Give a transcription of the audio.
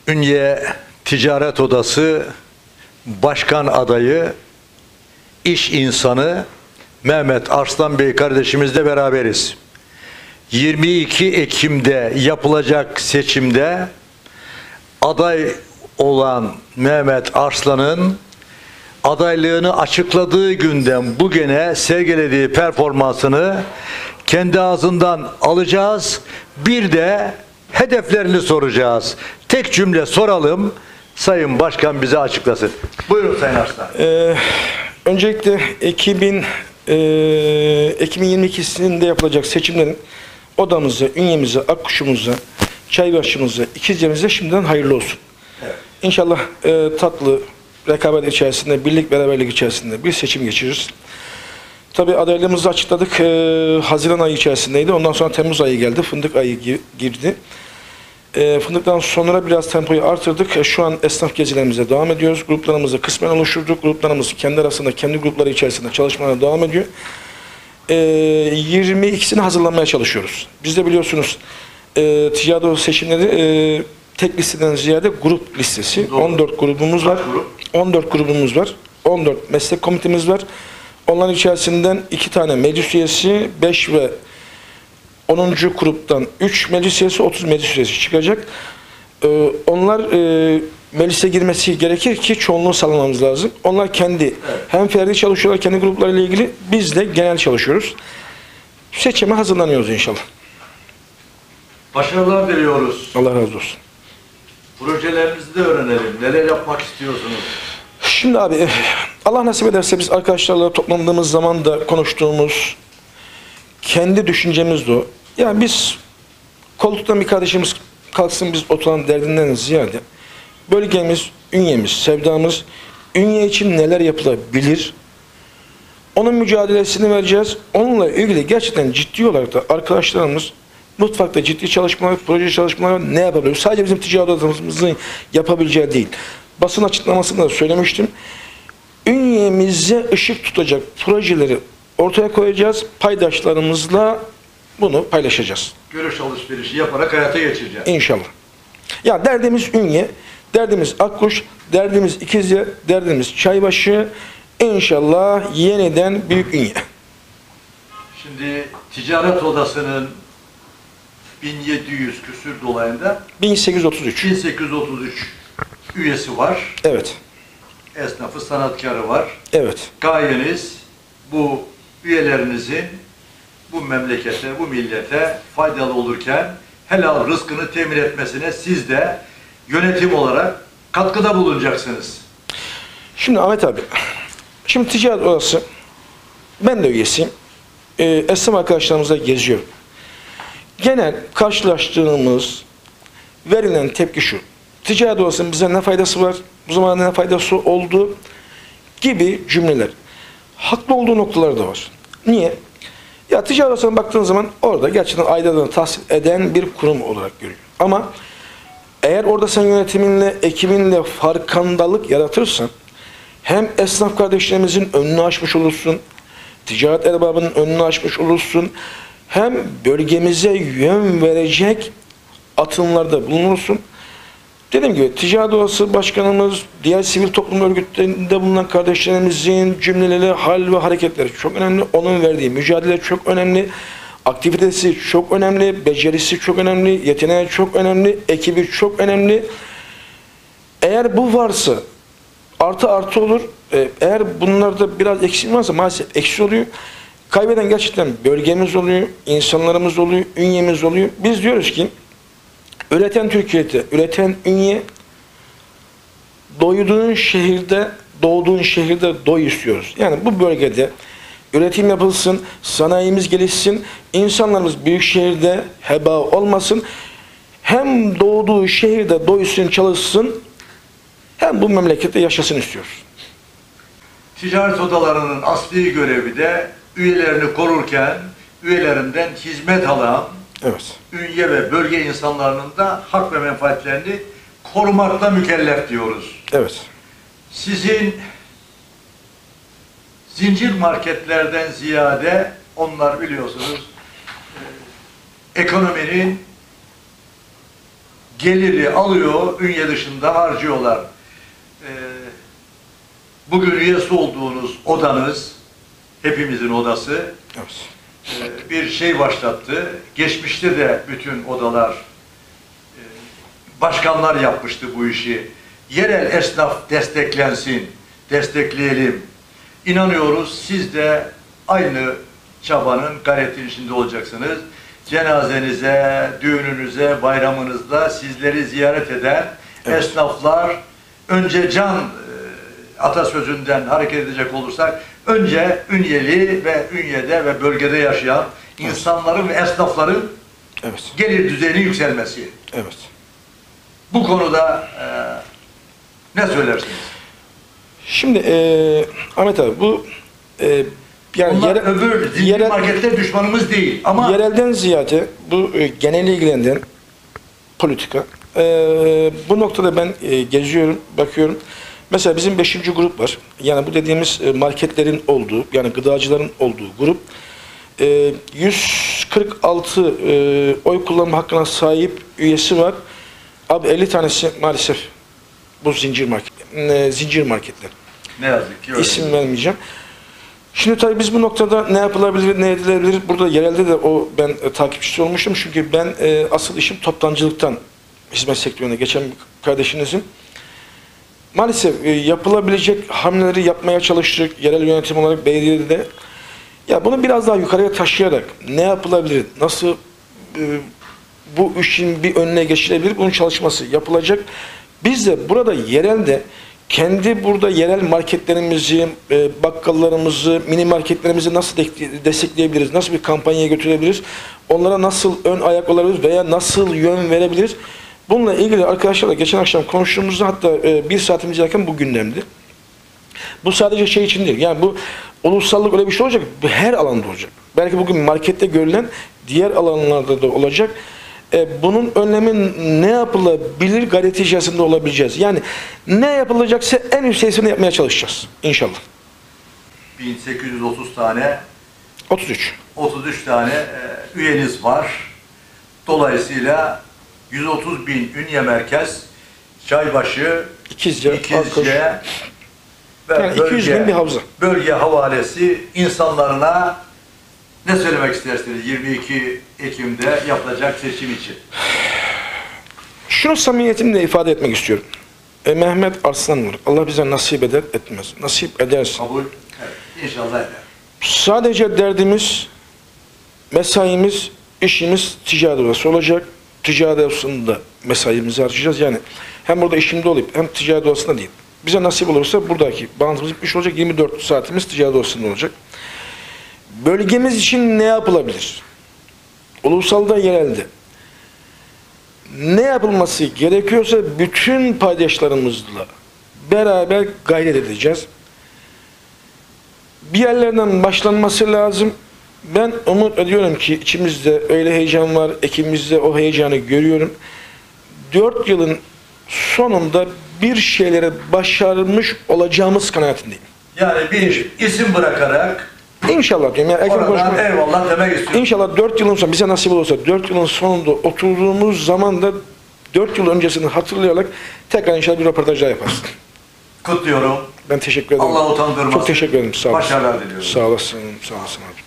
Ünye Ticaret Odası Başkan Adayı, iş insanı Mehmet Arslan Bey kardeşimizle beraberiz. 22 Ekim'de yapılacak seçimde aday olan Mehmet Arslan'ın adaylığını açıkladığı günden bugüne sergilediği performansını kendi ağzından alacağız. Bir de hedeflerini soracağız. Tek cümle soralım. Sayın Başkan bize açıklasın. Buyurun Sayın Arslan. Öncelikle Ekim 22'sinde yapılacak seçimlerin odamıza, ünyemize, akkuşumuza, çaybaşımıza, ikizcemize şimdiden hayırlı olsun. Evet. İnşallah tatlı rekabet içerisinde, birlik beraberlik içerisinde bir seçim geçiririz. Tabii adaylığımızı açıkladık. Haziran ayı içerisindeydi. Ondan sonra Temmuz ayı geldi. Fındık ayı girdi. Fındıktan sonra biraz tempoyu artırdık. Şu an esnaf gezilerimize devam ediyoruz. Gruplarımızı kısmen oluşturduk. Gruplarımız kendi arasında, kendi grupları içerisinde çalışmalara devam ediyor. 22'sini hazırlanmaya çalışıyoruz. Biz de biliyorsunuz ticaret odası seçimleri tek listeden ziyade grup listesi. Doğru. 14 grubumuz var. 14 grubumuz var. 14 meslek komitemiz var. Onların içerisinden 2 tane meclis üyesi, 5 ve 10. gruptan 3 meclis üyesi, 30 meclis üyesi çıkacak. Onlar meclise girmesi gerekir ki çoğunluğu sağlamamız lazım. Onlar kendi hem ferdi çalışıyorlar kendi gruplarıyla ilgili, biz de genel çalışıyoruz. Seçime hazırlanıyoruz inşallah. Başarılar diliyoruz. Allah razı olsun. Projelerinizi de öğrenelim. Neler yapmak istiyorsunuz? Şimdi abi Allah nasip ederse biz arkadaşlarla toplandığımız zaman da konuştuğumuz kendi düşüncemiz de o. Yani biz koltuktan bir kardeşimiz kalksın biz oturan derdinden ziyade bölgemiz, ünyemiz, sevdamız, ünye için neler yapılabilir? Onun mücadelesini vereceğiz. Onunla ilgili gerçekten ciddi olarak da arkadaşlarımız mutfakta ciddi çalışmalar, proje çalışmalar ne yapabilir? Sadece bizim ticaret odamızın yapabileceği değil. Basın açıklamasında da söylemiştim. Ünyemize ışık tutacak projeleri ortaya koyacağız. Paydaşlarımızla bunu paylaşacağız. Görüş alışverişi yaparak hayata geçireceğiz. İnşallah. Ya derdimiz Ünye, derdimiz Akkuş, derdimiz İkizce, derdimiz Çaybaşı. İnşallah yeniden büyük Ünye. Şimdi Ticaret Odası'nın 1700 küsür dolayında 1833 üyesi var. Evet. Esnafı, sanatkarı var. Evet. Gayeniz bu üyelerinizin bu memlekete, bu millete faydalı olurken helal rızkını temin etmesine siz de yönetim olarak katkıda bulunacaksınız. Şimdi Ahmet abi, şimdi ticaret odası, ben de üyesiyim. Esnaf arkadaşlarımızla geziyorum. Genel karşılaştığımız verilen tepki şu. Ticaret odasının bize ne faydası var, bu zamanda ne faydası oldu gibi cümleler. Haklı olduğu noktaları da var. Niye? Ya ticaret odasına baktığın zaman orada gerçekten aidatını tahsil eden bir kurum olarak görüyor. Ama eğer orada sen yönetiminle, ekibinle farkındalık yaratırsan hem esnaf kardeşlerimizin önünü açmış olursun, ticaret erbabının önünü açmış olursun, hem bölgemize yön verecek atımlarda bulunursun. Dediğim gibi ticaret odası başkanımız, diğer sivil toplum örgütlerinde bulunan kardeşlerimizin cümleleri, hal ve hareketleri çok önemli. Onun verdiği mücadele çok önemli. Aktivitesi çok önemli, becerisi çok önemli, yeteneği çok önemli, ekibi çok önemli. Eğer bu varsa artı olur. Eğer bunlarda biraz eksik varsa maalesef eksik oluyor. Kaybeden gerçekten bölgemiz oluyor, insanlarımız oluyor, ünyemiz oluyor. Biz diyoruz ki üreten Türkiye'de, üreten ünye, doğduğun şehirde doy istiyoruz. Yani bu bölgede üretim yapılsın, sanayimiz gelişsin, insanlarımız büyük şehirde heba olmasın. Hem doğduğu şehirde doysun, çalışsın, hem bu memlekette yaşasın istiyoruz. Ticaret odalarının asli görevi de üyelerini korurken üyelerinden hizmet alan ünye ve bölge insanlarının da hak ve menfaatlerini korumakla mükellef diyoruz. Evet. Sizin zincir marketlerden ziyade onlar biliyorsunuz ekonominin geliri alıyor, Ünye dışında harcıyorlar. Bugün üyesi olduğunuz odanız, hepimizin odası, Evet. Bir şey başlattı. Geçmişte de bütün odalar, başkanlar yapmıştı bu işi. Yerel esnaf desteklensin, destekleyelim. İnanıyoruz siz de aynı çabanın, gayretin içinde olacaksınız. Cenazenize, düğününüze, bayramınızda sizleri ziyaret eden esnaflar, önce can atasözünden hareket edecek olursak, önce Ünyeli ve Ünye'de ve bölgede yaşayan insanların ve esnafların gelir düzeyinin yükselmesi. Evet. Bu konuda ne söylersiniz? Şimdi Ahmet abi bu yani bunlar öbür zincir marketler düşmanımız değil ama yerelden ziyade bu genel ilgilendiren politika. Bu noktada ben geziyorum, bakıyorum. Mesela bizim 5. grup var. Yani bu dediğimiz marketlerin olduğu, yani gıdacıların olduğu grup. 146 oy kullanma hakkına sahip üyesi var. Abi 50 tanesi maalesef bu zincir marketler. Ne yazık ki öyle. İsim vermeyeceğim. Şimdi tabii biz bu noktada ne yapılabilir, ne edilebilir? Burada yerelde de ben takipçisi olmuştum. Çünkü ben asıl işim toptancılıktan hizmet sektörüne geçen bir kardeşinizim. Maalesef yapılabilecek hamleleri yapmaya çalıştık. Yerel yönetim olarak belediyede de. Ya bunu biraz daha yukarıya taşıyarak ne yapılabilir, nasıl bu işin bir önüne geçilebilir, bunun çalışması yapılacak. Biz de burada yerelde kendi burada yerel marketlerimizi, bakkallarımızı, mini marketlerimizi nasıl destekleyebiliriz, nasıl bir kampanyaya götürebiliriz, onlara nasıl ön ayak olabiliriz veya nasıl yön verebiliriz? Bununla ilgili arkadaşlarla geçen akşam konuştuğumuzda hatta bir saatimiz yakın bu gündemdi. Bu sadece şey için değil, yani bu ulusallık öyle bir şey olacak, bu her alanda olacak. Belki bugün markette görülen diğer alanlarda da olacak. Bunun önlemi ne yapılabilir gayreti içerisinde olabileceğiz. Yani ne yapılacaksa en üst seviyesini yapmaya çalışacağız inşallah. 1830 tane 33 tane üyeniz var. Dolayısıyla 130.000 Ünye merkez, Çaybaşı, İkizce ve yani 200.000 bir havza. Bölge havalesi insanlarına ne söylemek istersiniz 22 Ekim'de yapılacak seçim için? Şunu samimiyetimle ifade etmek istiyorum. Mehmet Arslan var. Allah bize nasip eder etmez. Nasip ederse. Kabul. Evet, İnşallah eder. Sadece derdimiz, mesaimiz, işimiz ticaret odası olacak. Ticaret odasında mesaimizi harcayacağız. Yani hem burada işimde olup hem ticaret odasında değil. Bize nasip olursa buradaki bağlantımız bitmiş olacak. 24 saatimiz ticaret odasında olacak. Bölgemiz için ne yapılabilir? Ulusalda, yerelde. Ne yapılması gerekiyorsa bütün paydaşlarımızla beraber gayret edeceğiz. Bir yerlerden başlanması lazım. Ben umut ediyorum ki içimizde öyle heyecan var, ekibimizde o heyecanı görüyorum. 4 yılın sonunda bir şeyleri başarmış olacağımız kanaatindeyim. Yani bir isim bırakarak İnşallah diyorum. Yani oradan eyvallah demek istiyorum. İnşallah 4 yılın sonra bize nasip olursa 4 yılın sonunda oturduğumuz zaman da 4 yıl öncesini hatırlayarak tekrar inşallah bir röportaj daha yaparız. Kutluyorum. Ben teşekkür ederim. Allah utandırmasın. Çok teşekkür ederim. Sağ olasın. Başarılar diliyorum. Sağ olasın. Sağ olasın abi.